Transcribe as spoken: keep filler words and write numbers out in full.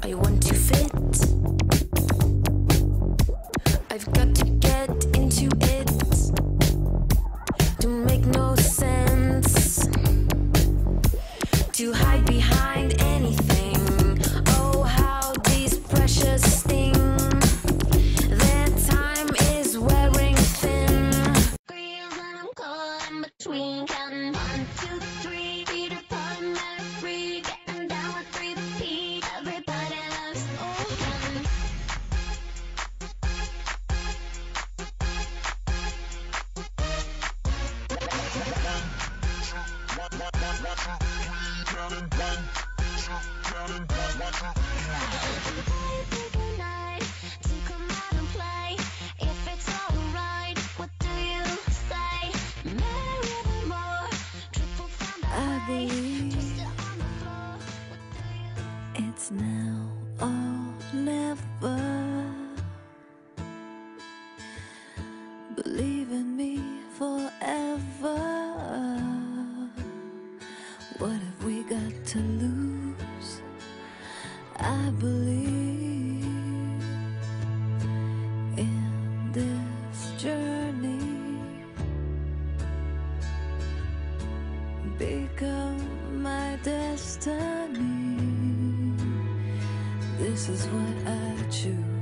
I want to fit. I've got to get into it. Don't make no sense to hide behind anything. Oh, how these pressures sting. Their time is wearing thin. Screams and I'm caught in between, counting one, two, three, feet apart, I'm not free, getting down with three feet. Everybody loves open. I believe it's now or never. Believe in me forever. What have we got to lose? I believe in this journey. Become my destiny. This is what I choose.